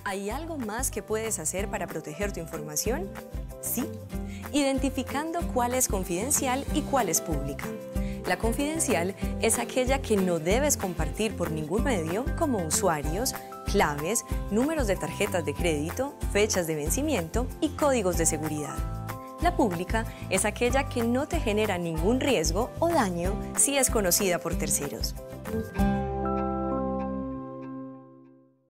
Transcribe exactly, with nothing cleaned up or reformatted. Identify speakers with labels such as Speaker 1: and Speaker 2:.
Speaker 1: ¿Hay algo más que puedes hacer para proteger tu información? Sí, identificando cuál es confidencial y cuál es pública. La confidencial es aquella que no debes compartir por ningún medio, como usuarios, claves, números de tarjetas de crédito, fechas de vencimiento y códigos de seguridad. La pública es aquella que no te genera ningún riesgo o daño si es conocida por terceros.